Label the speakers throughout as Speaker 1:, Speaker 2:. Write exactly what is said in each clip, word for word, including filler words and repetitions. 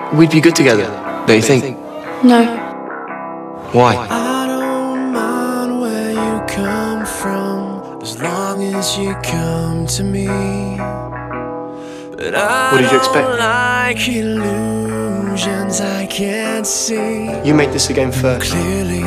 Speaker 1: we'd be good together, don't you think?
Speaker 2: No.
Speaker 1: Why?
Speaker 3: I don't mind where you come from, as long as you come to me. But I
Speaker 1: What did you expect?
Speaker 3: don't like illusions I can't see.
Speaker 1: You make this again first.
Speaker 3: Clearly,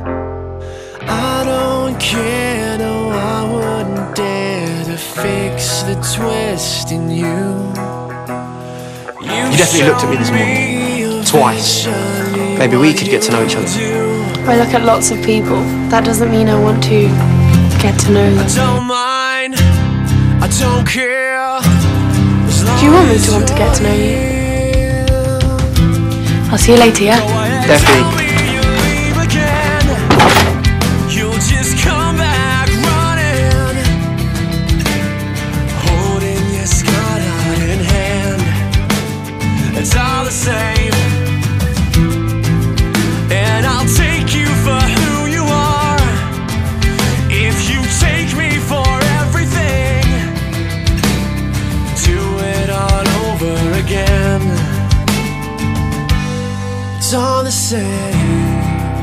Speaker 3: I don't care, no, I wouldn't dare to fix the twist in you.
Speaker 1: You definitely looked at me this morning. Twice. Maybe we could get to know each other.
Speaker 2: I look at lots of people. That doesn't mean I want to get to know them.
Speaker 3: I don't mind, I don't care.
Speaker 2: Do you want me to want to get to know you? I'll see you later, yeah?
Speaker 1: Definitely.
Speaker 3: It's all the same, and I'll take you for who you are. If you take me for everything, do it all over again. It's all the same.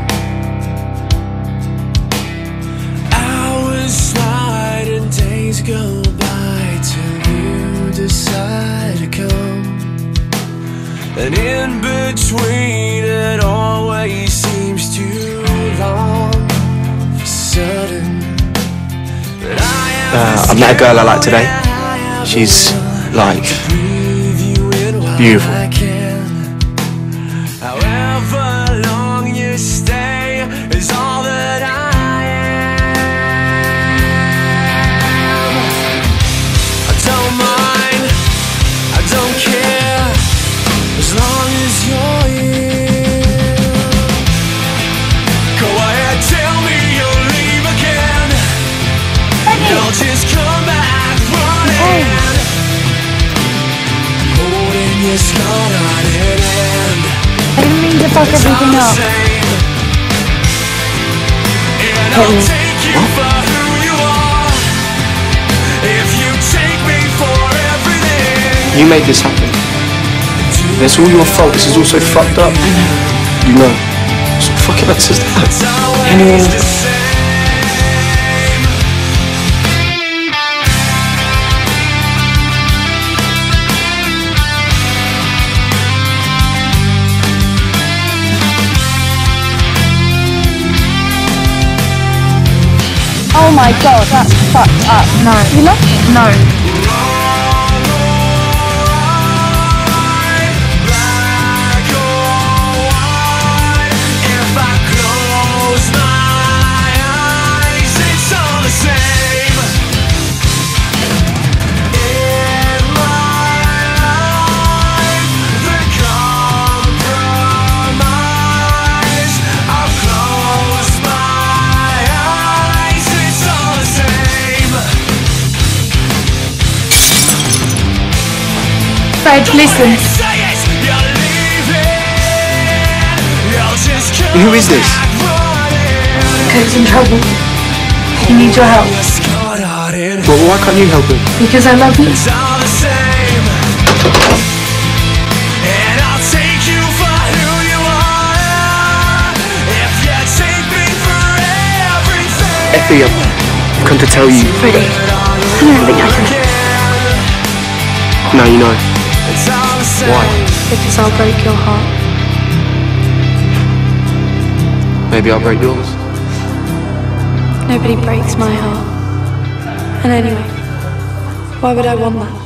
Speaker 3: Hours slide and days go by till you decide to come. And in between it always seems too long for certain. But I
Speaker 1: Uh, I've met a girl I like today. She's like beautiful.
Speaker 3: However long you stay is all that I am. I don't mind, I don't care, as long as you're here. Go ahead, tell me you'll leave again. You'll just come back running, holding your scarred hand.
Speaker 2: I didn't mean to fuck everything up.
Speaker 3: And I'll take you for who you are. If you take me for everything,
Speaker 1: You made this happen. It's all your fault. This is all so fucked up. You know. So fucking answers that. Anyone.
Speaker 2: Oh my god, that's fucked up. No. You love me? No.
Speaker 3: black or white, if I close my eyes, it's all the same. In my life, the compromise, I'll close my eyes, it's all the same.
Speaker 2: Fred, listen.
Speaker 3: Say it, you're leaving, you'll just come
Speaker 1: Who is this?
Speaker 3: back running.
Speaker 2: Co's in trouble. He needs your help.
Speaker 3: You're scarred hearted.
Speaker 1: Well, why can't you help him?
Speaker 2: Because I love you.
Speaker 3: It's all the same, and I'll take you for who you are. If you take me for everything,
Speaker 1: Effy, I've come to tell you.
Speaker 2: Freddie, I don't think I can.
Speaker 1: Now you know.
Speaker 3: it's all the same.
Speaker 1: Why?
Speaker 2: Because I'll break your heart.
Speaker 1: Maybe I'll break yours.
Speaker 2: Nobody breaks my heart. And anyway, why would I want that?